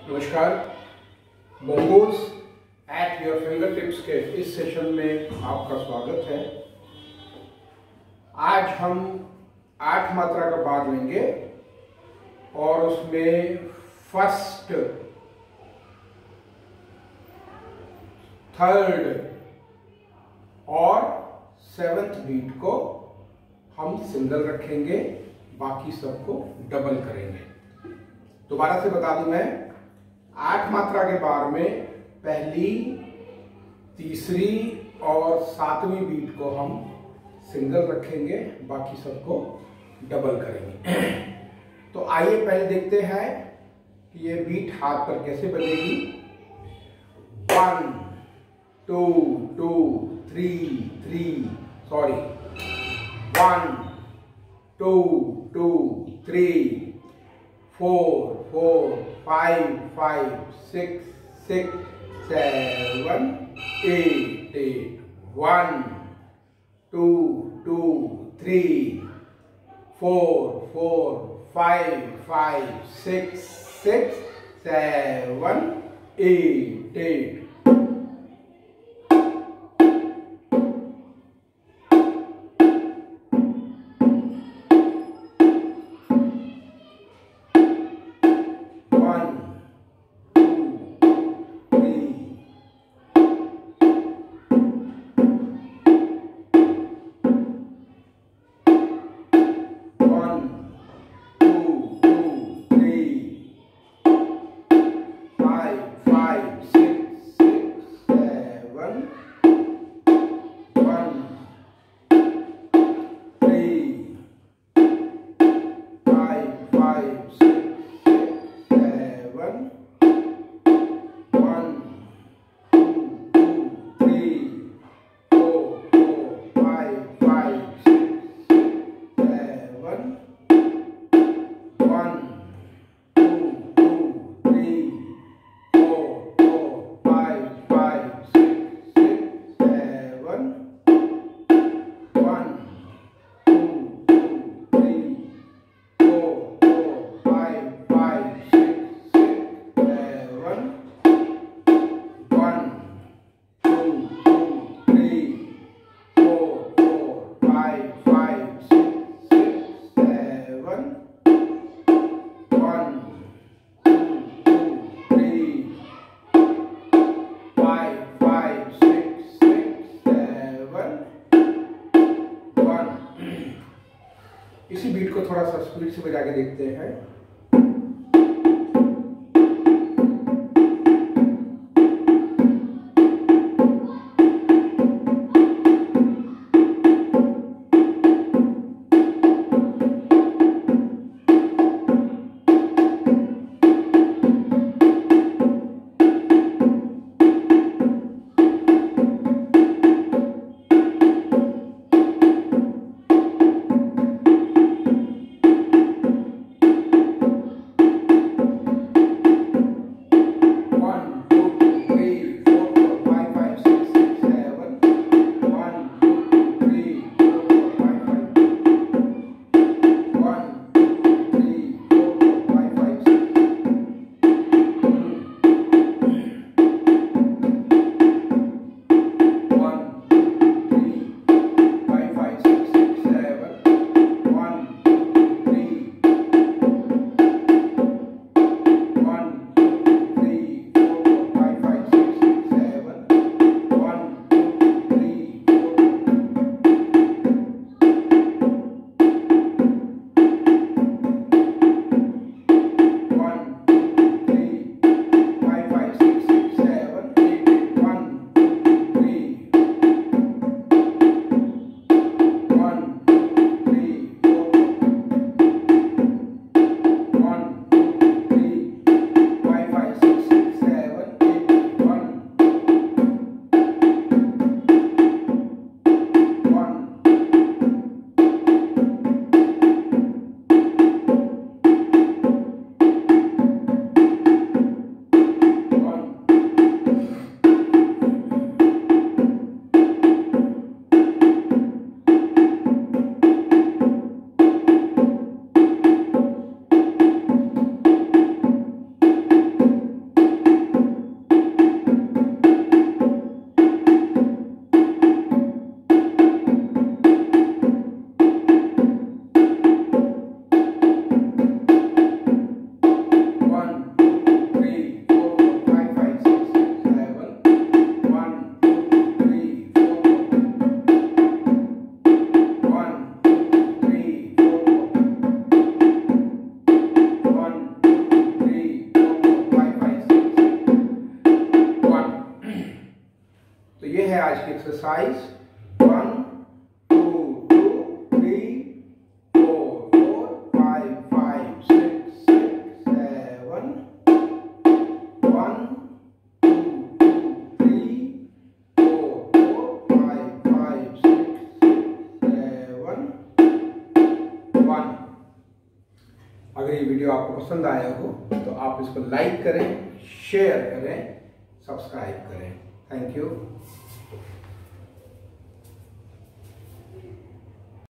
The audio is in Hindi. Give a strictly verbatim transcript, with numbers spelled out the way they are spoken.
नमस्कार। Bongos at your finger tips के इस सेशन में आपका स्वागत है। आज हम आठ मात्रा का बार लेंगे और उसमें फर्स्ट, थर्ड और सेवंथ बीट को हम सिंगल रखेंगे, बाकी सबको डबल करेंगे। दोबारा से बता दूं, मैं आठ मात्रा के बार में पहली, तीसरी और सातवीं बीट को हम सिंगल रखेंगे, बाकी सबको डबल करेंगे। तो आइए पहले देखते हैं कि ये बीट हाथ पर कैसे बजेगी। One two two three three sorry one two two three four four five five six six seven eight eight one two two three four four five five six six seven eight eight. इसी बीट को थोड़ा सा स्पीड से बजा के देखते हैं। Exercise one two two three four four five five six six seven one two two three four four five five six seven one. अगर ये वीडियो आपको पसंद आया हो तो आप इसको लाइक करें, शेयर करें, सब्सक्राइब करें। Thank you.